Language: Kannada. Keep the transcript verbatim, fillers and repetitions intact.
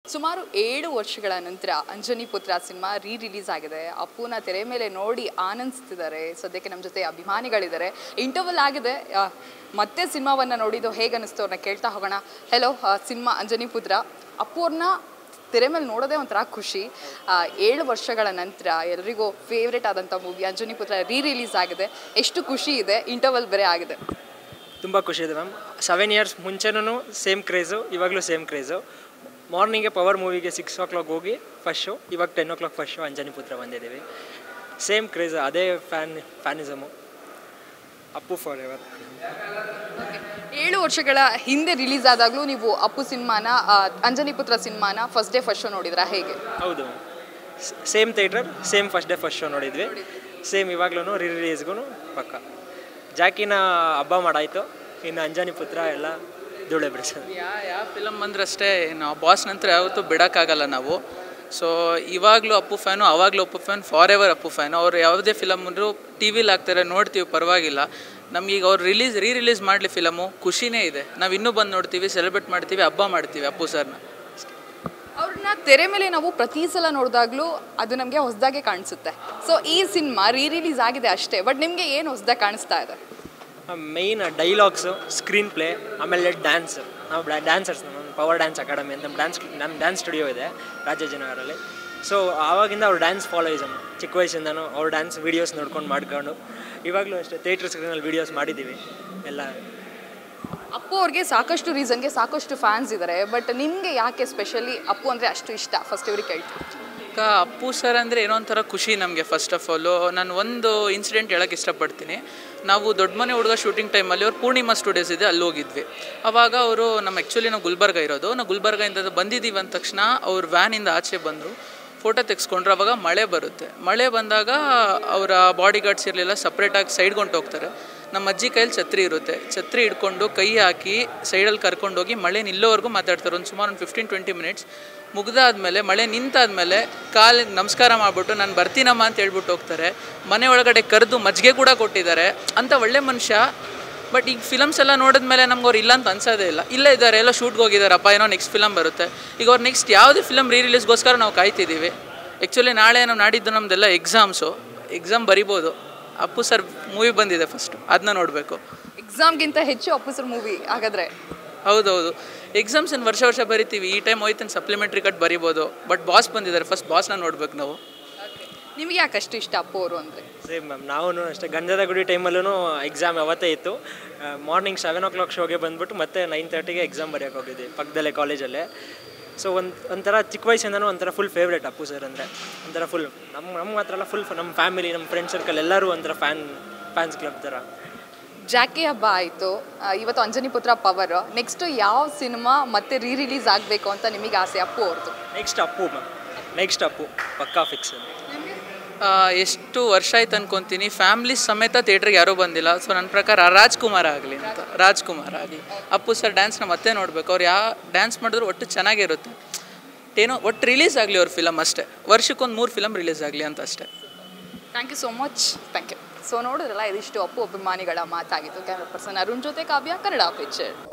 ಸುಮಾರು ಏಳು ವರ್ಷಗಳ ನಂತರ ಅಂಜನಿ ಪುತ್ರ ಸಿನಿಮಾ ರೀ ರಿಲೀಸ್ ಆಗಿದೆ. ಅಪ್ಪುನ ತೆರೆ ಮೇಲೆ ನೋಡಿ ಆನಂದಿಸ್ತಿದ್ದಾರೆ. ಸದ್ಯಕ್ಕೆ ನಮ್ಮ ಜೊತೆ ಅಭಿಮಾನಿಗಳಿದ್ದಾರೆ. ಇಂಟರ್ವಲ್ ಆಗಿದೆ. ಮತ್ತೆ ಸಿನಿಮಾವನ್ನು ನೋಡಿದ್ದು ಹೇಗೆ ಅನ್ನಿಸ್ತು ಅವ್ರನ್ನ ಕೇಳ್ತಾ ಹೋಗೋಣ. ಹೆಲೋ, ಸಿನಿಮಾ ಅಂಜನಿ ಪುತ್ರ ಅಪ್ಪು ಅವ್ರನ್ನ ತೆರೆ ಮೇಲೆ ನೋಡೋದೇ ಒಂಥರ ಖುಷಿ. ಏಳು ವರ್ಷಗಳ ನಂತರ ಎಲ್ರಿಗೂ ಫೇವ್ರೇಟ್ ಆದಂಥ ಮೂವಿ ಅಂಜನಿ ಪುತ್ರ ರೀ ರಿಲೀಸ್ ಆಗಿದೆ. ಎಷ್ಟು ಖುಷಿ ಇದೆ, ಇಂಟರ್ವಲ್ ಬೇರೆ ಆಗಿದೆ. ತುಂಬ ಖುಷಿ ಇದೆ ಮ್ಯಾಮ್. ಸೆವೆನ್ ಇಯರ್ಸ್ ಮುಂಚೆನೂ ಸೇಮ್ ಕ್ರೇಜು, ಇವಾಗಲೂ ಸೇಮ್ ಕ್ರೇಜು. ಮಾರ್ನಿಂಗೆ ಪವರ್ ಮೂವಿಗೆ ಸಿಕ್ಸ್ ಓ ಕ್ಲಾಕ್ ಹೋಗಿ ಫಸ್ಟ್ ಶೋ, ಇವಾಗ ten o'clock first show Anjani Putra ಬಂದಿದ್ದೀವಿ. ಸೇಮ್ ಕ್ರೇಜ್, ಅದೇ fan fanism. Appu forever. ಏಳು ವರ್ಷಗಳ ಹಿಂದೆ ರಿಲೀಸ್ ಆದಾಗಲೂ ನೀವು ಅಪ್ಪು ಸಿನಿಮಾನ, ಅಂಜನಿ ಪುತ್ರ ಸಿನಿಮಾನ ಫಸ್ಟ್ ಡೇ ಫಸ್ಟ್ ಶೋ ನೋಡಿದ್ರಾ ಹೇಗೆ? ಹೌದು, same theatre, same first day first show ನೋಡಿದ್ವಿ. ಸೇಮ್ ಇವಾಗ್ಲೂ ರೀ ರಿಲೀಸ್ಗೂ ಪಕ್ಕ. ಜಾಕಿನ ಹಬ್ಬ ಮಾಡಾಯಿತು, ಇನ್ನು ಅಂಜನಿ ಪುತ್ರ ಎಲ್ಲ ಧೂಳೆ ಬಿಡಿಸೋದು. ಯಾ ಯಾವ ಫಿಲಮ್ ಬಂದ್ರಷ್ಟೇ, ನಾವು ಬಾಸ್ ನಂತರ ಯಾವತ್ತೂ ಬಿಡೋಕ್ಕಾಗಲ್ಲ ನಾವು. ಸೊ ಇವಾಗಲೂ ಅಪ್ಪು ಫ್ಯಾನು, ಆವಾಗಲೂ Appu fan, forever Appu fan. ಅವ್ರು ಯಾವುದೇ ಫಿಲಮ್ ಅಂದರೂ ಟಿ ವಿಲಿ ಹಾಕ್ತಾರೆ, ನೋಡ್ತೀವಿ, ಪರವಾಗಿಲ್ಲ. ನಮಗೀಗ ಅವ್ರು ರಿಲೀಸ್ ರೀ ರಿಲೀಸ್ ಮಾಡಲಿ ಫಿಲಮು ಖುಷಿನೇ ಇದೆ. ನಾವು ಇನ್ನೂ ಬಂದು ನೋಡ್ತೀವಿ, ಸೆಲೆಬ್ರೇಟ್ ಮಾಡ್ತೀವಿ, ಹಬ್ಬ ಮಾಡ್ತೀವಿ ಅಪ್ಪು ಸರ್ನ. ಅವ್ರನ್ನ ತೆರೆ ಮೇಲೆ ನಾವು ಪ್ರತಿ ಸಲ ನೋಡಿದಾಗಲೂ ಅದು ನಮಗೆ ಹೊಸದಾಗೆ ಕಾಣಿಸುತ್ತೆ. ಸೊ ಈ ಸಿನಿಮಾ ರೀ ರಿಲೀಸ್ ಆಗಿದೆ ಅಷ್ಟೇ, ಬಟ್ ನಿಮಗೆ ಏನು ಹೊಸದಾಗಿ ಕಾಣಿಸ್ತಾ ಇದೆ? ಮೇಯ್ನ್ ಡೈಲಾಗ್ಸು, ಸ್ಕ್ರೀನ್ ಪ್ಲೇ, ಆಮೇಲೆ ಡ್ಯಾನ್ಸ್. ನಾವು ಡ್ಯಾನ್ಸರ್ಸ್, ನಮ್ಮ ಪವರ್ ಡ್ಯಾನ್ಸ್ ಅಕಾಡೆಮಿ ಅಂತ ನಮ್ಮ ಡ್ಯಾನ್ಸ್ ನಮ್ಮ ಡ್ಯಾನ್ಸ್ ಸ್ಟುಡಿಯೋ ಇದೆ ರಾಜಾಜಿನಗರಲ್ಲಿ. ಸೊ ಆವಾಗಿಂದ ಅವ್ರ ಡ್ಯಾನ್ಸ್ ಫಾಲೋಯಿಸಮ್, ಚಿಕ್ಕ ವಯಸ್ಸಿಂದನೂ ಅವ್ರ ಡ್ಯಾನ್ಸ್ ವೀಡಿಯೋಸ್ ನೋಡ್ಕೊಂಡು ಮಾಡ್ಕೊಂಡು ಇವಾಗಲೂ ಅಷ್ಟೇ ಥಿಯೇಟರ್ ಸ್ಕ್ರೀನಲ್ಲಿ ವೀಡಿಯೋಸ್ ಮಾಡಿದ್ದೀವಿ ಎಲ್ಲ. ಅಪ್ಪು ಅವ್ರಿಗೆ ಸಾಕಷ್ಟು ರೀಸನ್ಗೆ ಸಾಕಷ್ಟು ಫ್ಯಾನ್ಸ್ ಇದ್ದಾರೆ, ಬಟ್ ನಿಮಗೆ ಯಾಕೆ ಸ್ಪೆಷಲಿ ಅಪ್ಪು ಅಂದರೆ ಅಷ್ಟು ಇಷ್ಟ? ಫಸ್ಟ್ ಇವ್ರಿಗೆ ಕೇಳ್ತೀನಿ. ಈಗ ಅಪ್ಪು ಸರ್ ಅಂದರೆ ಏನೋ ಒಂಥರ ಖುಷಿ ನಮಗೆ. ಫಸ್ಟ್ ಆಫ್ ಆಲು ನಾನು ಒಂದು ಇನ್ಸಿಡೆಂಟ್ ಹೇಳೋಕ್ಕೆ ಇಷ್ಟಪಡ್ತೀನಿ. ನಾವು ದೊಡ್ಡ ಮನೆ ಹುಡುಗ ಶೂಟಿಂಗ್ ಟೈಮಲ್ಲಿ ಅವ್ರು ಪೂರ್ಣಿಮಾ ಸ್ಟುಡಿಯೋಸ್ ಇದೆ, ಅಲ್ಲಿ ಹೋಗಿದ್ವಿ. ಆವಾಗ ಅವರು ನಮ್ಮ ಆ್ಯಕ್ಚುಲಿ ನಾವು ಗುಲ್ಬರ್ಗ ಇರೋದು, ನಾವು ಗುಲ್ಬರ್ಗದಿಂದ ಬಂದಿದ್ದೀವಿ ಅಂದ ತಕ್ಷಣ ಅವ್ರ ವ್ಯಾನಿಂದ ಆಚೆ ಬಂದರು, ಫೋಟೋ ತೆಗೆಸ್ಕೊಂಡ್ರು. ಅವಾಗ ಮಳೆ ಬರುತ್ತೆ. ಮಳೆ ಬಂದಾಗ ಅವರ ಬಾಡಿ ಗಾರ್ಡ್ಸ್ ಇರಲಿಲ್ಲ, ಸಪ್ರೇಟಾಗಿ ಸೈಡ್ಗೊಂಡು ಹೋಗ್ತಾರೆ. ನಮ್ಮ ಅಜ್ಜಿ ಕೈಯಲ್ಲಿ ಛತ್ರಿ ಇರುತ್ತೆ, ಛತ್ರಿ ಹಿಡ್ಕೊಂಡು ಕೈ ಹಾಕಿ ಸೈಡಲ್ಲಿ ಕರ್ಕೊಂಡೋಗಿ ಮಳೆ ನಿಲ್ಲೋವರೆಗೂ ಮಾತಾಡ್ತಾರೆ. ಒಂದು ಸುಮಾರು ಒಂದು ಫಿಫ್ಟೀನ್ ಟ್ವೆಂಟಿ ಮಿನಿಟ್ಸ್ ಮುಗ್ದಾದ್ಮೇಲೆ, ಮಳೆ ನಿಂತಾದ್ಮೇಲೆ ಕಾಲಿಗೆ ನಮಸ್ಕಾರ ಮಾಡಿಬಿಟ್ಟು ನಾನು ಬರ್ತೀನಮ್ಮ ಅಂತ ಹೇಳ್ಬಿಟ್ಟು ಹೋಗ್ತಾರೆ. ಮನೆ ಒಳಗಡೆ ಕರೆದು ಮಜ್ಜಿಗೆ ಕೂಡ ಕೊಟ್ಟಿದ್ದಾರೆ. ಅಂಥ ಒಳ್ಳೆ ಮನುಷ್ಯ. ಬಟ್ ಈಗ ಫಿಲಮ್ಸ್ ಎಲ್ಲ ನೋಡಿದ್ಮೇಲೆ ನಮ್ಗೆ ಅವ್ರು ಇಲ್ಲ ಅಂತ ಅನ್ಸೋದೇ ಇಲ್ಲ. ಇಲ್ಲೇ ಇದ್ದಾರೆ, ಎಲ್ಲ ಶೂಟ್ಗೆ ಹೋಗಿದ್ದಾರಪ್ಪ, ಏನೋ ನೆಕ್ಸ್ಟ್ ಫಿಲಮ್ ಬರುತ್ತೆ. ಈಗ ಅವ್ರು ನೆಕ್ಸ್ಟ್ ಯಾವುದೇ ಫಿಲಮ್ ರೀ ರಿಲೀಸ್ಗೋಸ್ಕರ ನಾವು ಕಾಯ್ತಿದ್ದೀವಿ. ಆ್ಯಕ್ಚುಲಿ ನಾಳೆ ನಾವು ನಾಡಿದ್ದು ನಮ್ಮದೆಲ್ಲ ಎಕ್ಸಾಮ್ಸು, ಎಕ್ಸಾಮ್ ಬರಿಬೋದು. ಅಪ್ಪು ಸರ್ ಮೂವಿ ಬಂದಿದೆ ಫಸ್ಟು, ಅದನ್ನ ನೋಡಬೇಕು. ಎಕ್ಸಾಮ್ಗಿಂತ ಹೆಚ್ಚು ಅಪ್ಪು ಸರ್ ಮೂವಿ ಹಾಗಾದರೆ? ಹೌದೌದು, ಎಕ್ಸಾಮ್ಸ್ ಏನು ವರ್ಷ ವರ್ಷ ಬರಿತೀವಿ. ಈ ಟೈಮ್ ಹೋಯ್ತು ಸಪ್ಲಿಮೆಂಟ್ರಿ ಕಟ್ ಬರಿಬೋದು. ಬಟ್ ಬಾಸ್ ಬಂದಿದ್ದಾರೆ, ಫಸ್ಟ್ ಬಾಸ್ನ ನೋಡ್ಬೇಕು ನಾವು. ನಿಮಗೆ ಯಾಕೆ ಅಷ್ಟು ಇಷ್ಟ ಅಪ್ಪು ಅವರು ಅಂದರೆ? ಸೇಮ್ ಮ್ಯಾಮ್, ನಾವು ಅಷ್ಟೇ. ಗಂಧದ ಗುಡಿ ಟೈಮಲ್ಲೂ ಎಕ್ಸಾಮ್ ಅವತ್ತೇ ಇತ್ತು. ಮಾರ್ನಿಂಗ್ ಸೆವೆನ್ ಓ ಕ್ಲಾಕ್ ಶೋಗೆ ಬಂದುಬಿಟ್ಟು ಮತ್ತೆ ನೈನ್ ತರ್ಟಿಗೆ ಎಕ್ಸಾಮ್ ಬರೆಯೋಕೆ ಹೋಗಿದ್ವಿ ಪಕ್ಕದಲ್ಲೇ ಕಾಲೇಜಲ್ಲೇ. ಸೊ ಒಂದು ಒಂಥರ ಚಿಕ್ಕ ವಯಸ್ಸಿಂದನೂ ಒಂಥರ ಫುಲ್ ಫೇವ್ರೇಟ್ ಅಪ್ಪು ಸರ್ ಅಂದರೆ. ಒಂಥರ ಫುಲ್ ನಮ್ಮ ನಮ್ಮ ಮಾತ್ರ ಅಲ್ಲ, ಫುಲ್ ನಮ್ಮ ಫ್ಯಾಮಿಲಿ, ನಮ್ಮ ಫ್ರೆಂಡ್ ಸರ್ಕಲ್ ಎಲ್ಲರೂ ಒಂಥರ ಫ್ಯಾನ್ ಫ್ಯಾನ್ಸ್ ಕ್ಲಬ್ ಥರ. ಜಾಕಿ ಹಬ್ಬ ಆಯಿತು, ಇವತ್ತು ಅಂಜನಿ ಪುತ್ರ ಪವರ್. ನೆಕ್ಸ್ಟು ಯಾವ ಸಿನಿಮಾ ಮತ್ತೆ ರೀ ರಿಲೀಸ್ ಆಗಬೇಕು ಅಂತ ನಿಮಗೆ ಆಸೆ ಅಪ್ಪು ಅವ್ರದ್ದು? Next Appu ma'am, next Appu ಪಕ್ಕಾ ಫಿಕ್ಸ್. ಎಷ್ಟು ವರ್ಷ ಆಯ್ತು ಅನ್ಕೊತೀನಿ ಫ್ಯಾಮ್ಲಿ ಸಮೇತ ಥಿಯೇಟ್ರಿಗೆ ಯಾರೂ ಬಂದಿಲ್ಲ. ಸೊ ನನ್ನ ಪ್ರಕಾರ ರಾಜ್ಕುಮಾರ್ ಆಗಲಿ ಅಂತ, ರಾಜ್ಕುಮಾರ್ ಆಗಲಿ. ಅಪ್ಪು ಸರ್ ಡ್ಯಾನ್ಸ್ನ ಮತ್ತೆ ನೋಡಬೇಕು. ಅವ್ರು ಯಾವ ಡ್ಯಾನ್ಸ್ ಮಾಡಿದ್ರು ಒಟ್ಟು ಚೆನ್ನಾಗಿರುತ್ತೆ. ಏನೋ ಒಟ್ಟು ರಿಲೀಸ್ ಆಗಲಿ ಅವ್ರ ಫಿಲಮ್ ಅಷ್ಟೇ. ವರ್ಷಕ್ಕೊಂದು ಮೂರು ಫಿಲಮ್ ರಿಲೀಸ್ ಆಗಲಿ ಅಂತ ಅಷ್ಟೇ. Thank you so much. Thank you. So ನೋಡಿದ್ರಲ್ಲ, ಇದಿಷ್ಟು ಅಪ್ಪು ಅಭಿಮಾನಿಗಳ ಮಾತಾಗಿತ್ತು. ಕ್ಯಾಮ್ರಾ ಪರ್ಸನ್ ಅರುಣ್ ಜೊತೆ ಕಾವ್ಯ, ಕನ್ನಡ ಪಿಕ್ಚರ್.